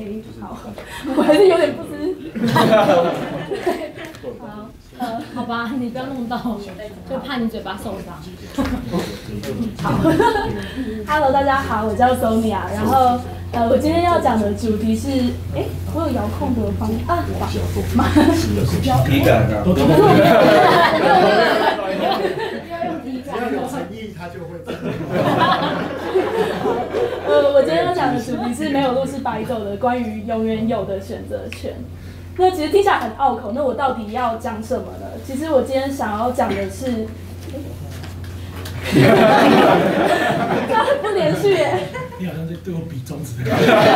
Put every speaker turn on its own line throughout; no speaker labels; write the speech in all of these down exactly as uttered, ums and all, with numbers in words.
OK， 好，我还是有点不知。好，呃，好吧，你不要弄到，就怕你嘴巴受伤。好，Hello， 大家好，我叫 Sonia， 然后呃，我今天要讲的主题是，哎，我有遥控的方啊，马，
体感啊，
可是我没有，我没有，
要用体感，要有诚意，他就会。
呃，我今天要讲的主题是没有路是白走的，关于永远有的选择权。那其实听起来很拗口，那我到底要讲什么呢？其实我今天想要讲的是，它不连续耶。
你好像在对我比中指的。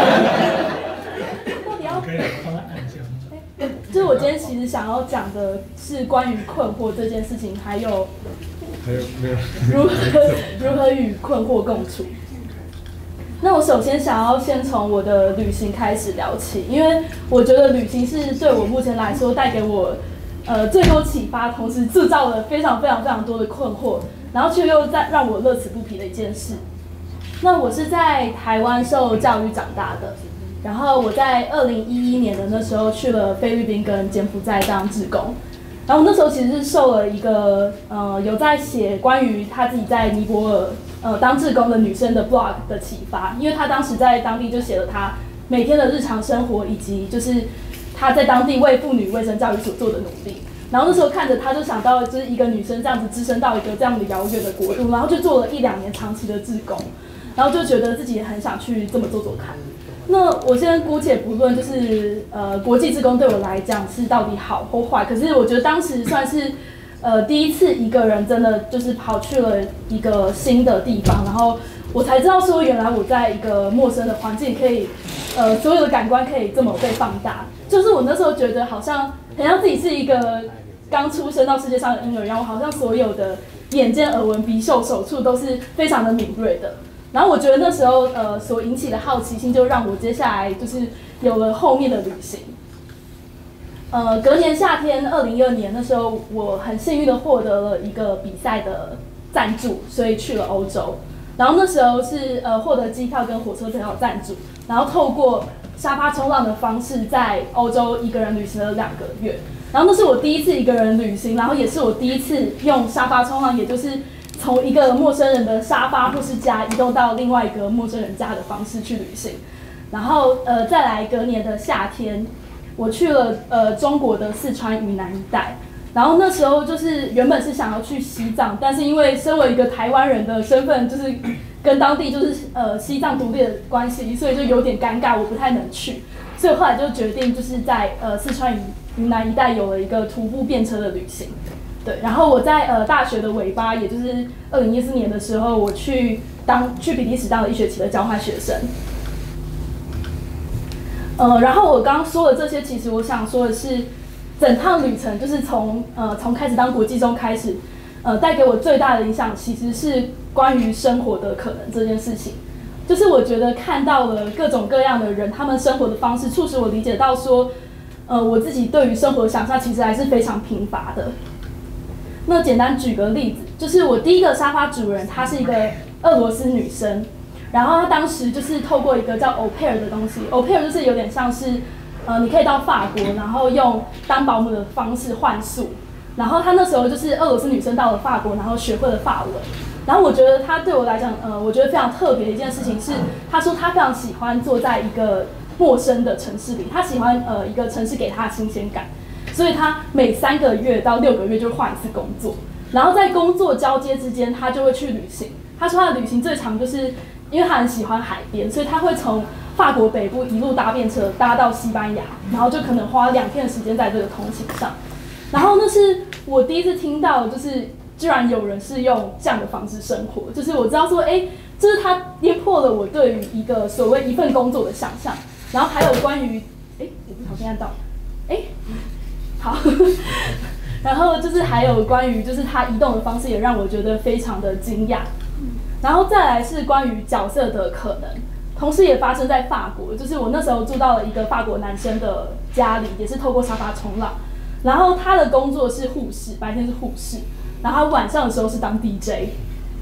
到底要？
可以，我帮他按一下。
就是我今天其实想要讲的是关于困惑这件事情，还有
还有没有？
如何如何与困惑共处。那我首先想要先从我的旅行开始聊起，因为我觉得旅行是对我目前来说带给我呃最多启发，同时制造了非常非常非常多的困惑，然后却又在让我乐此不疲的一件事。那我是在台湾受教育长大的，然后我在二零一一年的那时候去了菲律宾跟柬埔寨当志工，然后那时候其实是受了一个呃有在写关于他自己在尼泊尔呃当志工的女生的 blog 的启发，因为他当时在当地就写了他每天的日常生活，以及就是他在当地为妇女卫生教育所做的努力。然后那时候看着他就想到，就是一个女生这样子置身到一个这样的遥远的国度，然后就做了一两年长期的志工，然后就觉得自己也很想去这么做做看。那我现在姑且不论，就是呃国际志工对我来讲是到底好或坏，可是我觉得当时算是呃第一次一个人真的就是跑去了一个新的地方，然后我才知道说原来我在一个陌生的环境可以呃所有的感官可以这么被放大，就是我那时候觉得好像很像自己是一个刚出生到世界上的婴儿一样，我好像所有的眼见耳闻鼻嗅手触都是非常的敏锐的。然后我觉得那时候呃所引起的好奇心，就让我接下来就是有了后面的旅行。呃，隔年夏天，二零一二年那时候，我很幸运的获得了一个比赛的赞助，所以去了欧洲。然后那时候是呃获得机票跟火车票赞助，然后透过沙发冲浪的方式，在欧洲一个人旅行了两个月。然后那是我第一次一个人旅行，然后也是我第一次用沙发冲浪，也就是从一个陌生人的沙发或是家移动到另外一个陌生人家的方式去旅行。然后呃再来隔年的夏天，我去了呃中国的四川云南一带。然后那时候就是原本是想要去西藏，但是因为身为一个台湾人的身份，就是跟当地就是呃西藏独立的关系，所以就有点尴尬，我不太能去。所以后来就决定就是在呃四川云云南一带有了一个徒步便车的旅行。对，然后我在呃大学的尾巴，也就是二零一四年的时候，我去当去比利时当了一学期的交换学生。呃，然后我刚刚说的这些，其实我想说的是，整趟旅程就是从呃从开始当国际中开始，呃带给我最大的影响，其实是关于生活的可能这件事情。就是我觉得看到了各种各样的人，他们生活的方式，促使我理解到说，呃我自己对于生活的想象其实还是非常贫乏的。那简单举个例子，就是我第一个沙发主人，她是一个俄罗斯女生，然后她当时就是透过一个叫 au pair 的东西 ，au pair 就是有点像是，呃，你可以到法国，然后用当保姆的方式换宿，然后她那时候就是俄罗斯女生到了法国，然后学会了法文，然后我觉得她对我来讲，呃，我觉得非常特别的一件事情是，她说她非常喜欢坐在一个陌生的城市里，她喜欢呃一个城市给她的新鲜感。所以他每三个月到六个月就换一次工作，然后在工作交接之间，他就会去旅行。他说他的旅行最长就是因为他很喜欢海边，所以他会从法国北部一路搭便车搭到西班牙，然后就可能花两天的时间在这个通勤上。然后那是我第一次听到，就是居然有人是用这样的方式生活，就是我知道说，哎，这是他跌破了我对于一个所谓一份工作的想象。然后还有关于，哎，我不小心按到，哎。好，然后就是还有关于就是他移动的方式也让我觉得非常的惊讶，然后再来是关于角色的可能，同时也发生在法国，就是我那时候住到了一个法国男生的家里，也是透过沙发冲浪，然后他的工作是护士，白天是护士，然后他晚上的时候是当 D J，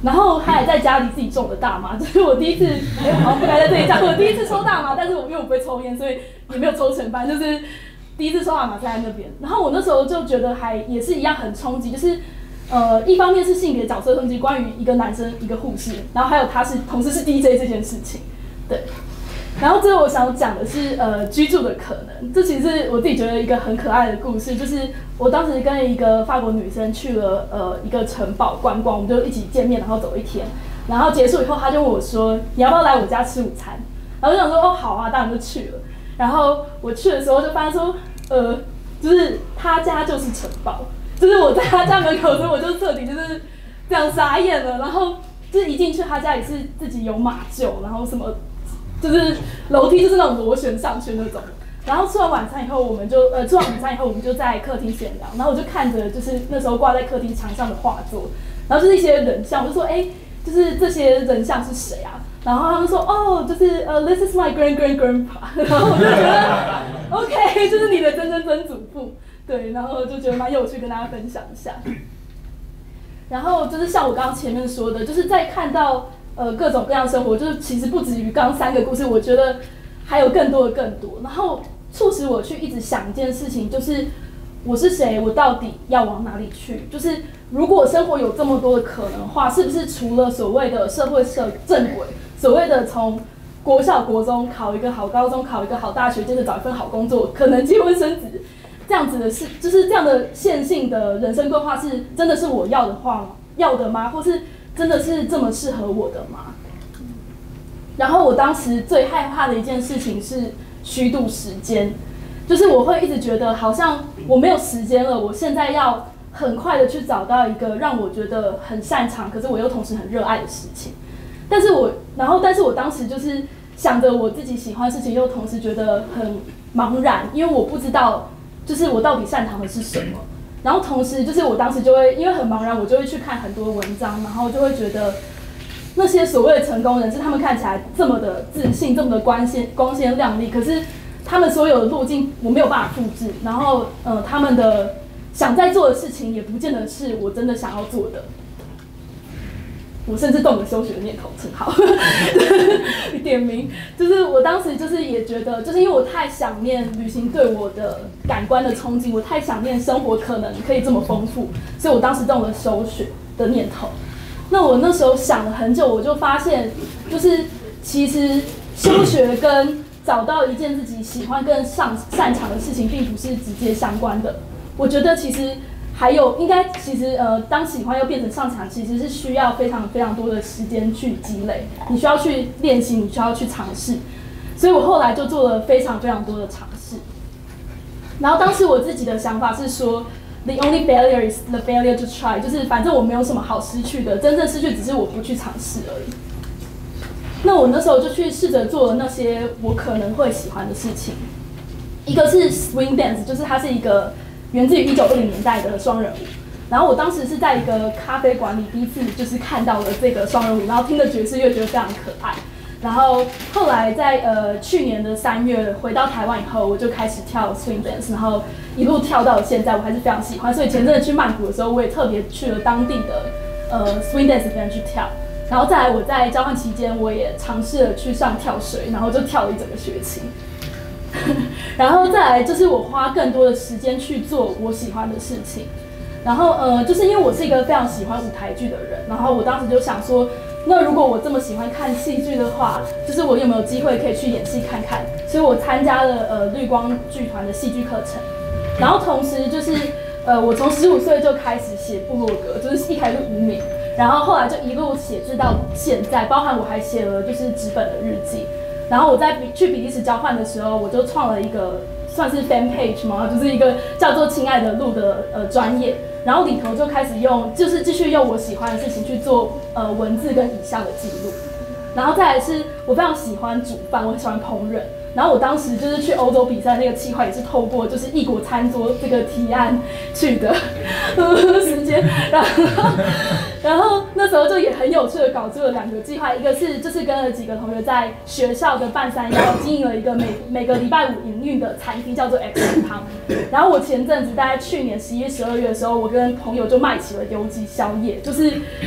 然后他也在家里自己种的大麻，这是我第一次，哎、欸，好像不该在这里讲，我第一次抽大麻，但是我因为我不会抽烟，所以也没有抽成，反正就是第一次抽大麻在那边。然后我那时候就觉得还也是一样很冲击，就是呃，一方面是性别角色冲击，关于一个男生一个护士，然后还有他是同时是 D J 这件事情，对。然后最后我想讲的是呃居住的可能，这其实是我自己觉得一个很可爱的故事，就是我当时跟一个法国女生去了呃一个城堡观光，我们就一起见面，然后走一天，然后结束以后，她就问我说你要不要来我家吃午餐？然后我就想说哦好啊，当然就去了。然后我去的时候就发现说呃就是她家就是城堡，就是我在她家门口的时候我就彻底就是这样傻眼了，然后就是一进去她家里是自己有马厩，然后什么。就是楼梯就是那种螺旋上去那种，然后吃完晚餐以后，我们就呃吃完午餐以后，我们就在客厅闲聊，然后我就看着就是那时候挂在客厅墙上的画作，然后就是一些人像，我就说哎，就是这些人像是谁啊？然后他们说哦，就是呃 this is my grand grand grandpa， 然后我就觉得 OK， 就是你的曾曾曾祖父，对，然后就觉得蛮有趣，跟大家分享一下。然后就是像我刚刚前面说的，就是在看到。呃，各种各样生活，就是其实不止于刚刚三个故事，我觉得还有更多的更多。然后促使我去一直想一件事情，就是我是谁，我到底要往哪里去？就是如果生活有这么多的可能的话，是不是除了所谓的社会社正轨，所谓的从国小国中考一个好高中，考一个好大学，接着找一份好工作，可能结婚生子这样子的事，就是这样的线性的人生规划，是真的是我要的话要的吗？或是？真的是这么适合我的吗？然后我当时最害怕的一件事情是虚度时间，就是我会一直觉得好像我没有时间了，我现在要很快的去找到一个让我觉得很擅长，可是我又同时很热爱的事情。但是我，然后但是我当时就是想着我自己喜欢的事情，又同时觉得很茫然，因为我不知道就是我到底擅长的是什么。然后同时就是我当时就会因为很茫然，我就会去看很多文章，然后就会觉得那些所谓的成功人士，他们看起来这么的自信，这么的光鲜光鲜亮丽，可是他们所有的路径我没有办法复制，然后呃他们的想在做的事情也不见得是我真的想要做的。我甚至动了休学的念头，正好点名，就是我当时就是也觉得，就是因为我太想念旅行对我的感官的冲击，我太想念生活可能可以这么丰富，所以我当时动了休学的念头。那我那时候想了很久，我就发现，就是其实休学跟找到一件自己喜欢更上擅长的事情，并不是直接相关的。我觉得其实。还有，应该其实呃，当喜欢又变成擅长，其实是需要非常非常多的时间去积累。你需要去练习，你需要去尝试。所以我后来就做了非常非常多的尝试。然后当时我自己的想法是说 ，the only failure is the failure to try， 就是反正我没有什么好失去的，真正失去只是我不去尝试而已。那我那时候就去试着做了那些我可能会喜欢的事情。一个是 swing dance， 就是它是一个。源自于一九二零年代的双人舞，然后我当时是在一个咖啡馆里第一次就是看到了这个双人舞，然后听着爵士乐觉得非常可爱，然后后来在呃去年的三月回到台湾以后，我就开始跳 swing dance， 然后一路跳到现在，我还是非常喜欢，所以前阵子去曼谷的时候，我也特别去了当地的呃 swing dance 里面去跳，然后再来我在交换期间，我也尝试了去上跳水，然后就跳了一整个学期。然后再来就是我花更多的时间去做我喜欢的事情，然后呃，就是因为我是一个非常喜欢舞台剧的人，然后我当时就想说，那如果我这么喜欢看戏剧的话，就是我有没有机会可以去演戏看看？所以我参加了呃绿光剧团的戏剧课程，然后同时就是呃我从十五岁就开始写部落格，就是一开始无名，然后后来就一路写至到现在，包含我还写了就是纸本的日记。然后我在比去比利时交换的时候，我就创了一个算是 fan page 嘛，就是一个叫做“亲爱的路”的呃专页，然后里头就开始用，就是继续用我喜欢的事情去做呃文字跟影像的记录。然后再来是我非常喜欢煮饭，我很喜欢烹饪。然后我当时就是去欧洲比赛那个企划也是透过就是异国餐桌这个提案去的时间，然后然后那时候就也很有趣的搞出了两个计划，一个是就是跟了几个同学在学校的半山腰经营了一个每每个礼拜五营运的餐厅，叫做 X 汤。然后我前阵子大概去年十一月、十二月的时候，我跟朋友就卖起了游击宵夜，就是故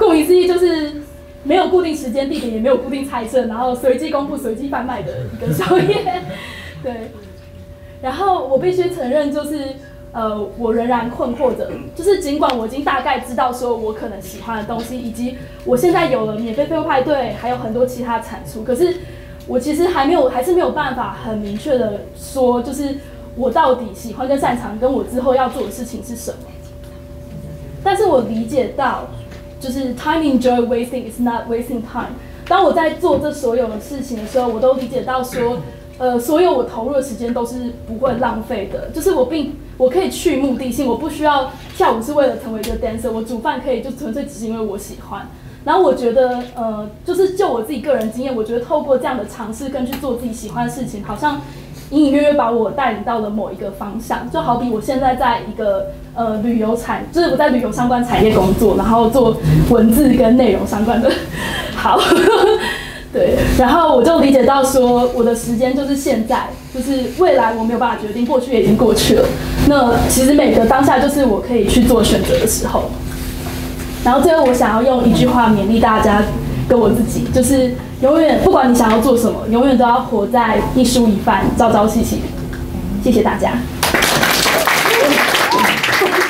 顾名思义就是没有固定时间、地点，也没有固定菜色，然后随机公布、随机贩卖的一个宵夜。对，然后我必须承认，就是呃，我仍然困惑着，就是尽管我已经大概知道说我可能喜欢的东西，以及我现在有了免费废物派对，还有很多其他产出，可是我其实还没有，还是没有办法很明确的说，就是我到底喜欢跟擅长，跟我之后要做的事情是什么。但是我理解到，就是 time enjoy wasting is not wasting time。当我在做这所有的事情的时候，我都理解到说，呃，所有我投入的时间都是不会浪费的。就是我并我可以去目的性，我不需要跳舞是为了成为一个 dancer， 我煮饭可以就纯粹只是因为我喜欢。然后我觉得，呃，就是就我自己个人经验，我觉得透过这样的尝试跟去做自己喜欢的事情，好像隐隐约约把我带领到了某一个方向。就好比我现在在一个呃旅游产，就是我在旅游相关产业工作，然后做文字跟内容相关的。好，对，然后我就理解到说，我的时间就是现在，就是未来我没有办法决定，过去也已经过去了。那其实每个当下就是我可以去做选择的时候。然后最后我想要用一句话勉励大家，跟我自己，就是永远不管你想要做什么，永远都要活在一蔬一饭，朝朝夕夕。谢谢大家。